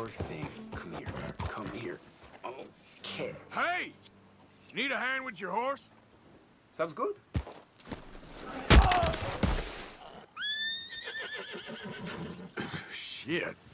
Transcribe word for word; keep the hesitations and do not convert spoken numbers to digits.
thing. Come here. Come here. Okay. Hey! Need a hand with your horse? Sounds good. Shit.